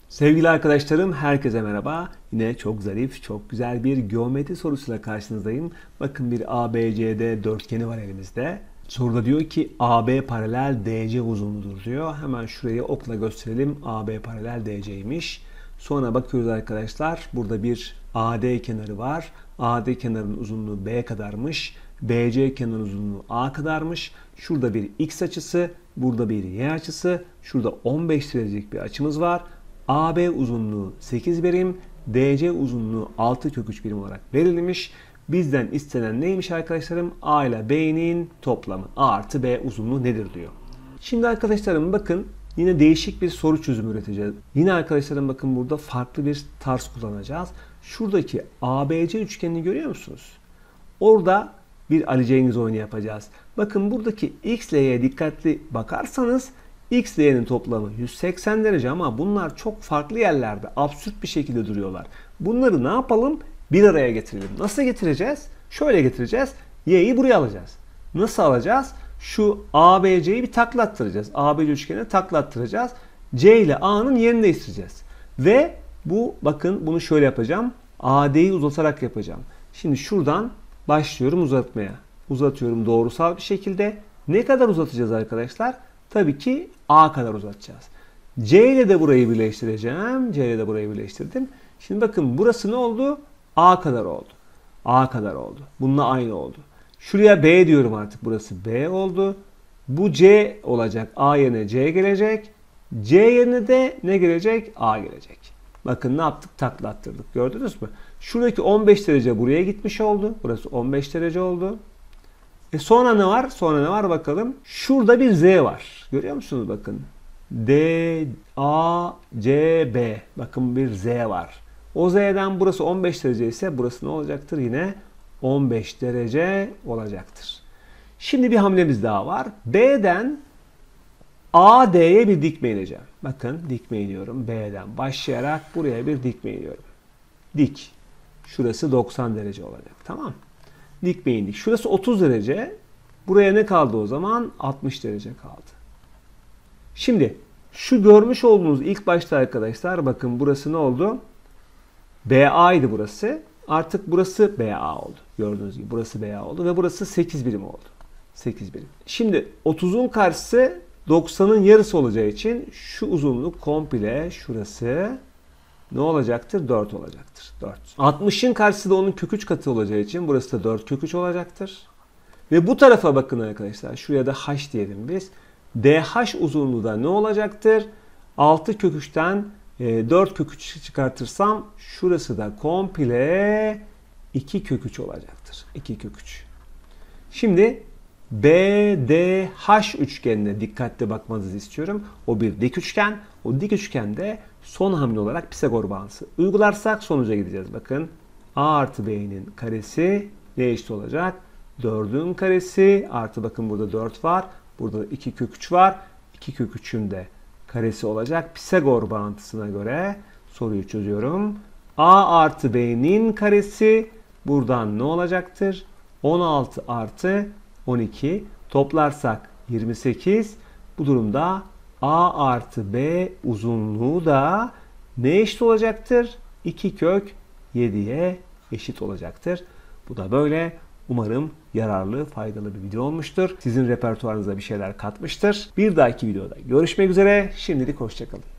Sevgili arkadaşlarım, herkese merhaba. Yine çok zarif, çok güzel bir geometri sorusuyla karşınızdayım. Bakın bir ABCD dörtgeni var elimizde. Soruda diyor ki AB paralel DC uzunluğudur diyor. Hemen şurayı okla gösterelim. AB paralel DC'ymiş. Sonra bakıyoruz arkadaşlar. Burada bir AD kenarı var. AD kenarının uzunluğu B kadarmış. BC kenarının uzunluğu A kadarmış. Şurada bir X açısı, burada bir Y açısı. Şurada 15 derecelik bir açımız var. AB uzunluğu 8 birim, DC uzunluğu 6 kök 3 birim olarak verilmiş. Bizden istenen neymiş arkadaşlarım? A ile B'nin toplamı. A artı B uzunluğu nedir diyor. Şimdi arkadaşlarım bakın yine değişik bir soru çözümü üreteceğiz. Yine arkadaşlarım bakın burada farklı bir tarz kullanacağız. Şuradaki ABC üçgenini görüyor musunuz? Orada bir Ali Cengiz oyunu yapacağız. Bakın buradaki X ile Y'ye dikkatli bakarsanız X ile Y'nin toplamı 180 derece ama bunlar çok farklı yerlerde absürt bir şekilde duruyorlar. Bunları ne yapalım? Bir araya getirelim. Nasıl getireceğiz? Şöyle getireceğiz. Y'yi buraya alacağız. Nasıl alacağız? Şu ABC'yi bir takla attıracağız. ABC üçgenine takla attıracağız. C ile A'nın yerini değiştireceğiz. Ve bu bakın bunu şöyle yapacağım. AD'yi uzatarak yapacağım. Şimdi şuradan başlıyorum uzatmaya. Uzatıyorum doğrusal bir şekilde. Ne kadar uzatacağız arkadaşlar? Tabii ki A kadar uzatacağız. C ile de burayı birleştireceğim. C ile de burayı birleştirdim. Şimdi bakın burası ne oldu? A kadar oldu. A kadar oldu. Bununla aynı oldu. Şuraya B diyorum artık. Burası B oldu. Bu C olacak. A yerine C gelecek. C yerine de ne gelecek? A gelecek. Bakın ne yaptık? Takla attırdık. Gördünüz mü? Şuradaki 15 derece buraya gitmiş oldu. Burası 15 derece oldu. Sonra ne var? Sonra ne var bakalım. Şurada bir Z var. Görüyor musunuz bakın. D, A, C, B. Bakın bir Z var. O Z'den burası 15 derece ise burası ne olacaktır? Yine 15 derece olacaktır. Şimdi bir hamlemiz daha var. B'den AD'ye bir dikme ineceğim. Bakın dikme iniyorum. B'den başlayarak buraya bir dikme iniyorum. Dik. Şurası 90 derece olacak. Tamam. Dikme indik. Şurası 30 derece. Buraya ne kaldı o zaman? 60 derece kaldı. Şimdi şu görmüş olduğunuz ilk başta arkadaşlar bakın burası ne oldu? BA'ydı burası. Artık burası BA oldu. Gördüğünüz gibi burası BA oldu ve burası 8 birim oldu. 8 birim. Şimdi 30'un karşısı 90'ın yarısı olacağı için şu uzunluk komple şurası ne olacaktır? 4 olacaktır. 4. 60'ın karşısı da onun kök 3 katı olacağı için burası da 4 kök 3 olacaktır. Ve bu tarafa bakın arkadaşlar. Şuraya da h diyelim biz. DH uzunluğu da ne olacaktır? 6 kök 3'ten 4 kök 3 çıkartırsam şurası da komple 2 kök 3 olacaktır. 2 kök 3. Şimdi BDH üçgenine dikkatli bakmanızı istiyorum. O bir dik üçgen. O dik üçgende son hamle olarak Pisagor bağıntısı uygularsak sonuca gideceğiz. Bakın A artı B'nin karesi ne eşit olacak? 4'ün karesi artı bakın burada 4 var. Burada 2 kök 3 var. 2 kök 3'ün de karesi olacak. Pisagor bağıntısına göre soruyu çözüyorum. A artı B'nin karesi buradan ne olacaktır? 16 artı 12 toplarsak 28. Bu durumda A artı B uzunluğu da ne eşit olacaktır? 2 kök 7'ye eşit olacaktır. Bu da böyle. Umarım yararlı, faydalı bir video olmuştur. Sizin repertuarınıza bir şeyler katmıştır. Bir dahaki videoda görüşmek üzere. Şimdilik hoşça kalın.